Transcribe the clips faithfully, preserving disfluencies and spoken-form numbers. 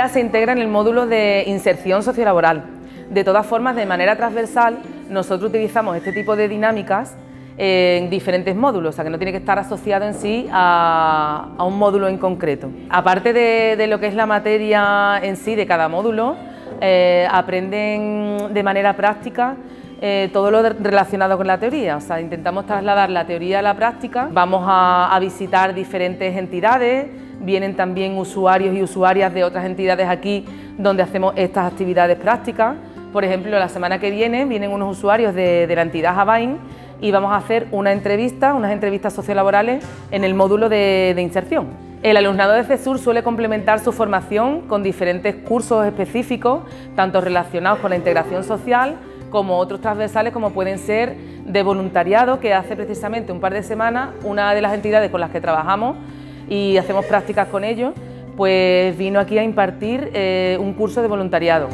se integra en el módulo de inserción sociolaboral. De todas formas, de manera transversal, nosotros utilizamos este tipo de dinámicas en diferentes módulos, o sea que no tiene que estar asociado en sí a, a un módulo en concreto. Aparte de, de lo que es la materia en sí de cada módulo, eh, aprenden de manera práctica eh, todo lo de, relacionado con la teoría, o sea, intentamos trasladar la teoría a la práctica. Vamos a, a visitar diferentes entidades, vienen también usuarios y usuarias de otras entidades aquí donde hacemos estas actividades prácticas. Por ejemplo, la semana que viene vienen unos usuarios de, de la entidad Jabain y vamos a hacer una entrevista, unas entrevistas sociolaborales en el módulo de, de inserción. El alumnado de CESUR suele complementar su formación con diferentes cursos específicos, tanto relacionados con la integración social como otros transversales como pueden ser de voluntariado, que hace precisamente un par de semanas una de las entidades con las que trabajamos y hacemos prácticas con ellos, pues vino aquí a impartir eh, un curso de voluntariado.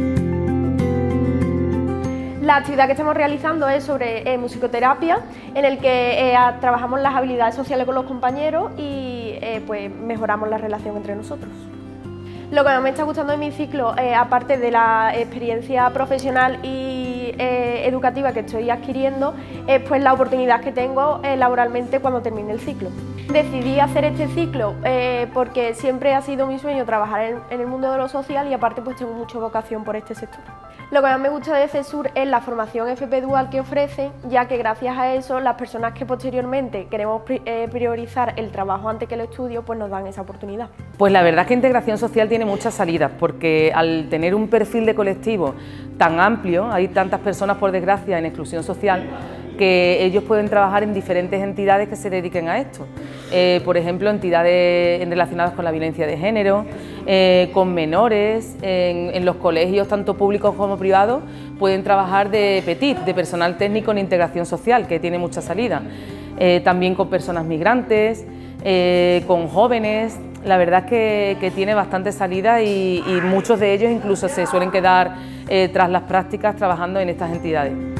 La actividad que estamos realizando es sobre eh, musicoterapia, en el que eh, trabajamos las habilidades sociales con los compañeros y eh, pues mejoramos la relación entre nosotros. Lo que más me está gustando de mi ciclo, eh, aparte de la experiencia profesional y eh, educativa que estoy adquiriendo, es pues la oportunidad que tengo eh, laboralmente cuando termine el ciclo. Decidí hacer este ciclo eh, porque siempre ha sido mi sueño trabajar en, en el mundo de lo social y aparte pues tengo mucha vocación por este sector. Lo que más me gusta de CESUR es la formación F P dual que ofrecen, ya que gracias a eso las personas que posteriormente queremos priorizar el trabajo antes que el estudio, pues nos dan esa oportunidad. Pues la verdad es que integración social tiene muchas salidas, porque al tener un perfil de colectivo tan amplio, hay tantas personas por desgracia en exclusión social, que ellos pueden trabajar en diferentes entidades que se dediquen a esto. Eh, por ejemplo, entidades relacionadas con la violencia de género, eh, con menores, en, en los colegios tanto públicos como privados, pueden trabajar de PETIT, de personal técnico en integración social, que tiene mucha salida. Eh, también con personas migrantes, eh, con jóvenes. La verdad es que, que tiene bastante salida y, y muchos de ellos incluso se suelen quedar eh, tras las prácticas trabajando en estas entidades.